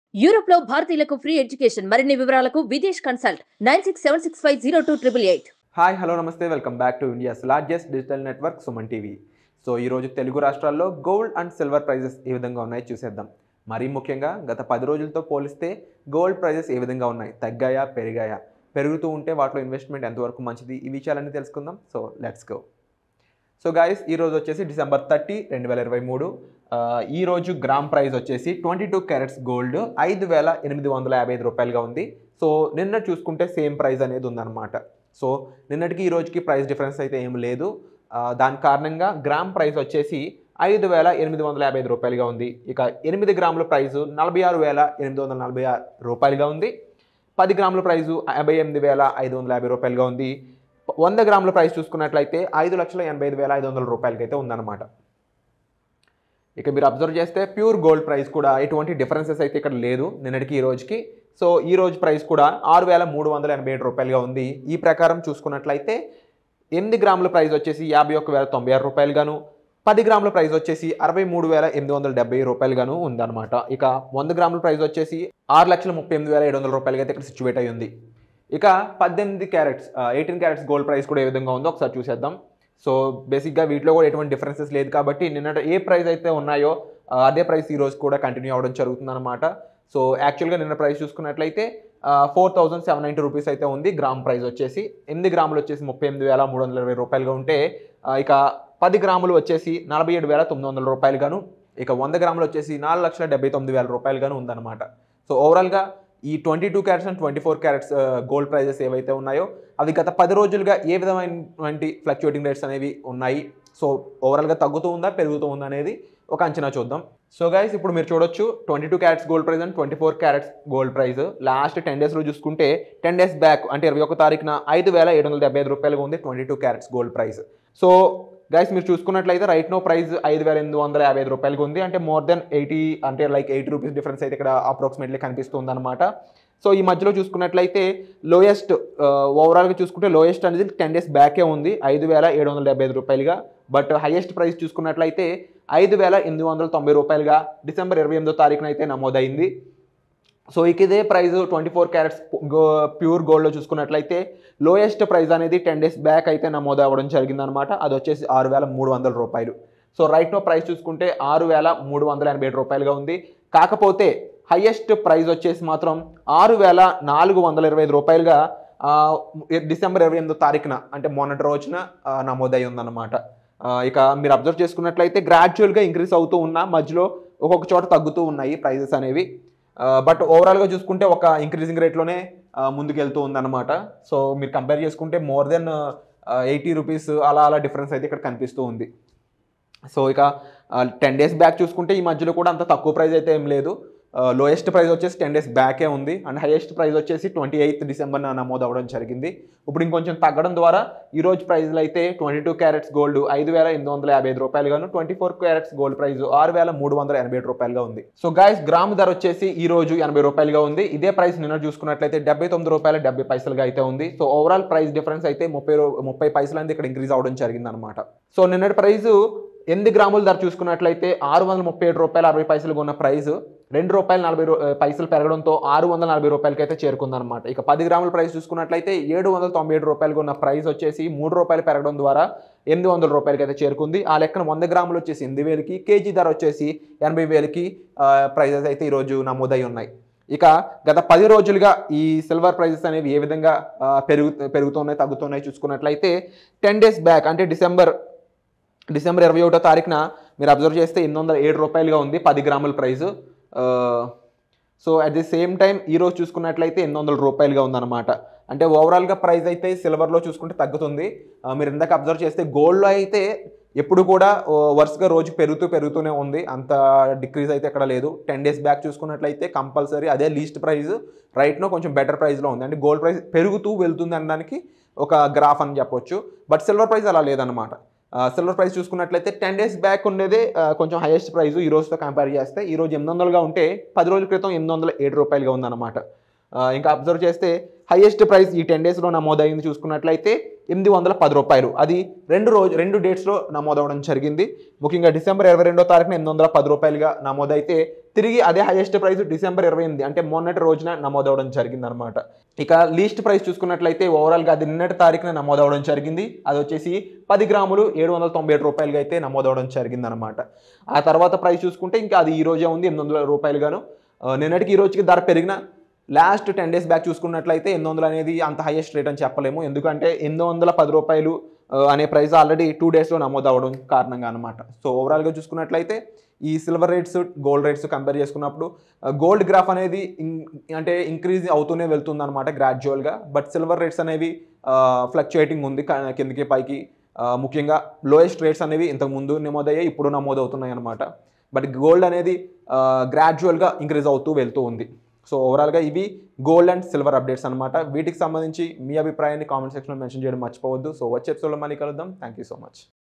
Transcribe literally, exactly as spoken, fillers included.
Europe లో భారతీయులకు free education మరిన్ని వివరాలకు Videsh consult nine six seven six five zero two triple eight. Hi hello నమస్తే welcome back to India's largest digital network Suman TV. So ఈరోజు తెలుగు రాష్ట్రాల్లో gold and silver prices ఏ విధంగా ఉన్నాయో చూసేద్దాం. మరీ ముఖ్యంగా గత పది రోజులతో పోలిస్తే గోల్డ్ ప్రైజెస్ ఏ విధంగా ఉన్నాయి, తగ్గాయా పెరిగాయా, పెరుగుతూ ఉంటే వాటిలో ఇన్వెస్ట్మెంట్ ఎంతవరకు మంచిది, ఈ విషయాలన్నీ తెలుసుకుందాం. So let's go. So guys ఈరోజు వచ్చేసి డిసెంబర్ థర్టీ రెండు వేల ఇరవై మూడు ఈరోజు గ్రామ్ ప్రైస్ వచ్చేసి ట్వంటీ టూ క్యారెట్స్ గోల్డ్ ఐదు వేల ఎనిమిది వందల యాభై ఐదు రూపాయలుగా ఉంది. సో నిన్న చూసుకుంటే సేమ్ ప్రైస్ అనేది ఉందన్నమాట. సో నిన్నటికి ఈ రోజుకి ప్రైస్ డిఫరెన్స్ అయితే ఏం లేదు. దాని కారణంగా గ్రామ్ ప్రైస్ వచ్చేసి ఐదు వేల ఎనిమిది వందల యాభై ఐదు రూపాయలుగా ఉంది. ఇక ఎనిమిది గ్రాముల ప్రైజు నలభై ఆరు వేల ఎనిమిది వందల నలభై ఆరు రూపాయలుగా ఉంది. పది గ్రాముల ప్రైజు యాభై ఎనిమిది వేల ఐదు వందల యాభై రూపాయలుగా ఉంది. వంద గ్రాముల ప్రైస్ చూసుకున్నట్లయితే ఐదు లక్షల ఎనభై ఐదు వేల ఐదు వందల రూపాయలకి అయితే ఉందన్నమాట. ఇక మీరు అబ్జర్వ్ చేస్తే ప్యూర్ గోల్డ్ ప్రైస్ కూడా ఎటువంటి డిఫరెన్సెస్ అయితే ఇక్కడ లేదు నిన్నటికి ఈ రోజుకి. సో ఈ రోజు ప్రైస్ కూడా ఆరు వేల మూడు వందల ఎనభై ఏడు రూపాయలుగా ఉంది. ఈ ప్రకారం చూసుకున్నట్లయితే ఎనిమిది గ్రాముల ప్రైస్ వచ్చేసి యాభై ఒక్క వేల తొంభై ఆరు రూపాయలుగాను, పది గ్రాముల ప్రైస్ వచ్చేసి అరవై మూడు వేల ఎనిమిది వందల డెబ్బై రూపాయలుగాను ఉందన్నమాట. ఇక వంద గ్రాముల ప్రైస్ వచ్చేసి ఆరు లక్షల ముప్పై ఎనిమిది వేల ఏడు వందల రూపాయలకి అయితే ఇక్కడ సిచ్యువేట్ అయ్యి ఉంది. ఇక పద్దెనిమిది carats eighteen carats gold price కూడా ఏ విధంగా ఉందో ఒకసారి చూసేద్దాం. సో బేసిక్గా వీటిలో కూడా ఎటువంటి డిఫరెన్సెస్ లేదు కాబట్టి నిన్న ఏ ప్రైస్ అయితే ఉన్నాయో అదే ప్రైస్ ఈ రోజు కూడా కంటిన్యూ అవ్వడం జరుగుతుంది అనమాట. సో యాక్చువల్గా నిన్న ప్రైస్ చూసుకున్నట్లయితే four thousand seven ninety rupees అయితే ఉంది గ్రామ్ ప్రైస్ వచ్చేసి. ఎనిమిది గ్రాములు వచ్చేసి ముప్పై ఎనిమిది వేల మూడు వందల ఇరవై రూపాయలుగా ఉంటే ఇక పది గ్రాములు వచ్చేసి నలభై ఏడు వేల తొమ్మిది వందల రూపాయలుగాను, ఇక వంద గ్రాములు వచ్చేసి నాలుగు లక్షల డెబ్బై తొమ్మిది వేల రూపాయలుగాను ఉందన్నమాట. సో ఓవరాల్గా ఈ twenty two carats and twenty four carats gold prices ఏవైతే ఉన్నాయో అవి గత పది రోజులుగా ఏ విధమైనటువంటి ఫ్లక్చుయేటింగ్ రేట్స్ అనేవి ఉన్నాయి. సో ఓవరాల్గా తగ్గుతూ ఉందా పెరుగుతూ ఉందా అనేది ఒక అంచనా చూద్దాం. సో గైస్ ఇప్పుడు మీరు చూడొచ్చు twenty two carats gold price and twenty four carats gold price last ten డేస్లో చూసుకుంటే టెన్ డేస్ బ్యాక్ అంటే ఇరవై ఒక తారీఖున ఐదు వేల ఏడు వందల డెబ్బై ఐదు రూపాయలుగా ఉంది twenty two carats gold price. So guys మీరు చూసుకున్నట్లయితే రైట్ నో ప్రైస్ ఐదు వేల ఎనిమిది వందల యాభై ఐదు రూపాయలకి ఉంది. అంటే మోర్ దెన్ ఎయిటీ అంటే లైక్ ఎయిటీ రూపీస్ డిఫరెన్స్ అయితే ఇక్కడ అప్రాక్సిమేట్లీ కనిపిస్తుంది అనమాట. సో ఈ మధ్యలో చూసుకున్నట్లయితే లోయెస్ట్ ఓవరాల్గా చూసుకుంటే లోయెస్ట్ అనేది టెన్ డేస్ బ్యాకే ఉంది ఐదు వేల ఏడు వందల డెబ్బై ఐదు రూపాయలుగా. బట్ హైయెస్ట్ ప్రైస్ చూసుకున్నట్లయితే ఐదు వేల ఎనిమిది వందల తొంభై రూపాయలుగా డిసెంబర్ ఇరవై ఎనిమిదో తారీఖున అయితే నమోదైంది. సో ఇక ఇదే ప్రైస్ ట్వంటీ ఫోర్ క్యారెట్స్ గో ప్యూర్ గోల్డ్లో చూసుకున్నట్లయితే లోయెస్ట్ ప్రైస్ అనేది టెన్ డేస్ బ్యాక్ అయితే నమోదు అవ్వడం జరిగిందనమాట. అది వచ్చేసి ఆరు వేల మూడు వందల రూపాయలు. సో రైట్ నో ప్రైస్ చూసుకుంటే ఆరు వేల మూడు వందల ఎనభై ఏడు రూపాయలుగా ఉంది. కాకపోతే హైయెస్ట్ ప్రైస్ వచ్చేసి మాత్రం ఆరు వేల నాలుగు వందల ఇరవై ఐదు రూపాయలుగా డిసెంబర్ ఇరవై ఎనిమిదో తారీఖున అంటే మొన్నటి రోజున నమోదై ఉందన్నమాట. ఇక మీరు అబ్జర్వ్ చేసుకున్నట్లయితే గ్రాడ్యువల్గా ఇంక్రీజ్ అవుతూ ఉన్నా మధ్యలో ఒక్కొక్క చోట తగ్గుతూ ఉన్నాయి ప్రైజెస్ అనేవి. బట్ ఓవరాల్గా చూసుకుంటే ఒక ఇంక్రీజింగ్ రేట్లోనే ముందుకెళ్తూ ఉందన్నమాట. సో మీరు కంపేర్ చేసుకుంటే మోర్ దెన్ ఎయిటీ రూపీస్ అలా అలా డిఫరెన్స్ అయితే ఇక్కడ కనిపిస్తూ ఉంది. సో ఇక టెన్ డేస్ బ్యాక్ చూసుకుంటే ఈ మధ్యలో కూడా అంత తక్కువ ప్రైస్ అయితే ఏం లేదు. లోయెస్ట్ ప్రైస్ వచ్చేసి టెన్ డేస్ బ్యాకే ఉంది అండ్ హైయెస్ట్ ప్రైస్ వచ్చేసి ట్వంటీ ఎయిత్ డిసెంబర్ నమోదు అవ్వడం జరిగింది. ఇప్పుడు ఇంకొంచెం తగ్గడం ద్వారా ఈరోజు ప్రైస్లు అయితే ట్వంటీ టూ క్యారెట్స్ గోల్డ్ ఐదు వేల ఎనిమిది వందల యాభై ఐదు రూపాయలుగాను, twenty four carats gold price ఆరు వేల మూడు వందల ఎనభై ఏడు రూపాయలుగా ఉంది. సో గాయస్ గ్రామ్ ధర వచ్చేసి ఈ రోజు ఎనభై రూపాయలుగా ఉంది. ఇదే ప్రైస్ నిన్న చూసుకున్నట్లయితే డెబ్బై తొమ్మిది రూపాయల డెబ్బై పైసలుగా అయితే ఉంది. సో ఓవరాల్ ప్రైస్ డిఫరెన్స్ అయితే ముప్పై ముప్పై పైసలు అనేది ఇక్కడ ఇంక్రీజ్ అవ్వడం జరిగింది అనమాట. సో నిన్నటి ప్రైస్ ఎనిమిది గ్రాముల ధర చూసుకున్నట్లయితే ఆరు వందల ముప్పై ఏడు రూపాయల అరవై పైసలుగా ఉన్న ప్రైస్ రెండు రూపాయల నలభై పైసలు పెరగడంతో ఆరు వందల నలభై రూపాయలకి అయితే చేరుకుందనమాట. ఇక పది గ్రాముల ప్రైస్ చూసుకున్నట్లయితే ఏడు వందల తొంభై ఏడు రూపాయలుగా ఉన్న ప్రైస్ వచ్చేసి మూడు రూపాయలు పెరగడం ద్వారా ఎనిమిది వందల రూపాయలకి అయితే చేరుకుంది. ఆ లెక్కన వంద గ్రాములు వచ్చేసి ఎనిమిది వేలకి, కేజీ ధర వచ్చేసి ఎనభై వేలకి ప్రైజెస్ అయితే ఈరోజు నమోదై ఉన్నాయి. ఇక గత పది రోజులుగా ఈ సిల్వర్ ప్రైజెస్ అనేవి ఏ విధంగా పెరుగు పెరుగుతున్నాయి తగ్గుతున్నాయి చూసుకున్నట్లయితే టెన్ డేస్ బ్యాక్ అంటే డిసెంబర్ డిసెంబర్ ఇరవై ఒకటో తారీఖున మీరు అబ్జర్వ్ చేస్తే ఎనిమిది వందల ఏడు రూపాయలుగా ఉంది పది గ్రాముల price. So at the same time ఈరోజు చూసుకున్నట్లయితే ఎనిమిది వందల రూపాయలుగా ఉందన్నమాట. అంటే ఓవరాల్గా ప్రైస్ అయితే సిల్వర్లో చూసుకుంటే తగ్గుతుంది. మీరు ఇందాక అబ్జర్వ్ చేస్తే గోల్డ్లో అయితే ఎప్పుడు కూడా వరుసగా రోజు పెరుగుతూ పెరుగుతూనే ఉంది, అంత డిక్రీజ్ అయితే ఎక్కడ లేదు. టెన్ డేస్ బ్యాక్ చూసుకున్నట్లయితే కంపల్సరీ అదే లీస్ట్ ప్రైస్ రైట్నో కొంచెం బెటర్ ప్రైస్లో ఉంది. అంటే గోల్డ్ ప్రైస్ పెరుగుతూ వెళ్తుంది అనడానికి ఒక గ్రాఫ్ అని చెప్పొచ్చు. బట్ సిల్వర్ ప్రైస్ అలా లేదన్నమాట. సిల్వర్ ప్రైస్ చూసుకున్నట్లయితే టెన్ డేస్ బ్యాక్ ఉండేదే కొంచెం హైయెస్ట్ ప్రైస్ ఈ రోజుతో కంపేర్ చేస్తే ఈ రోజు ఎనిమిది వందలుగా ఉంటే పది రోజుల క్రితం ఎనిమిది వందల ఏడు రూపాయలుగా ఉందన్నమాట. ఇంకా అబ్జర్వ్ చేస్తే హైయెస్ట్ ప్రైస్ ఈ టెన్ డేస్లో నమోదైంది చూసుకున్నట్లయితే ఎనిమిది వందల పది రూపాయలు. అది రెండు రోజు రెండు డేట్స్లో నమోదవడం జరిగింది. ముఖ్యంగా డిసెంబర్ ఇరవై రెండో తారీఖున ఎనిమిది వందల పది రూపాయలుగా నమోదైతే తిరిగి అదే హైయెస్ట్ ప్రైస్ డిసెంబర్ ఇరవై ఎనిమిది అంటే మొన్నటి రోజున నమోదవడం జరిగింది అనమాట. ఇక లీస్ట్ ప్రైస్ చూసుకున్నట్లయితే ఓవరాల్గా అది నిన్నటి తారీఖున నమోదవడం జరిగింది. అది వచ్చేసి పది గ్రాములు ఏడు వందల తొంభై ఏడు రూపాయలుగా అయితే నమోదవడం జరిగింది అనమాట. ఆ తర్వాత ప్రైస్ చూసుకుంటే ఇంకా అది ఈ రోజే ఉంది ఎనిమిది వందల రూపాయలుగాను. నిన్నటికి ఈ రోజుకి ధర పెరిగిన లాస్ట్ టెన్ డేస్ బ్యాక్ చూసుకున్నట్లయితే ఎనిమిది వందలు అనేది అంత హైయెస్ట్ రేట్ అని చెప్పలేము. ఎందుకంటే ఎనిమిది వందల పది రూపాయలు అనే ప్రైస్ ఆల్రెడీ టూ డేస్లో నమోదు అవ్వడం కారణంగా అనమాట. సో ఓవరాల్గా చూసుకున్నట్లయితే ఈ silver rates gold rates compare చేసుకున్నప్పుడు గోల్డ్ గ్రాఫ్ అనేది అంటే ఇంక్రీజ్ అవుతూనే వెళ్తుంది అనమాట గ్రాడ్యువల్గా. బట్ సిల్వర్ రేట్స్ అనేవి ఫ్లక్చుయేటింగ్ ఉంది కిందకి పైకి. ముఖ్యంగా లోయెస్ట్ రేట్స్ అనేవి ఇంతకు ముందు నమోదయ్యాయి, ఇప్పుడు నమోదు అవుతున్నాయి అనమాట. బట్ గోల్డ్ అనేది గ్రాడ్యువల్గా ఇంక్రీజ్ అవుతూ వెళ్తూ ఉంది. సో ఓవరాల్గా ఇవి గోల్డ్ అండ్ సిల్వర్ అప్డేట్స్ అనమాట. వీటికి సంబంధించి మీ అభిప్రాయాన్ని కామెంట్ సెక్షన్లో మెన్షన్ చేయడం మర్చిపోవద్దు. సో వచ్చే ఎపిసోడ్లో మళ్ళీ కలుద్దాం. Thank you so much.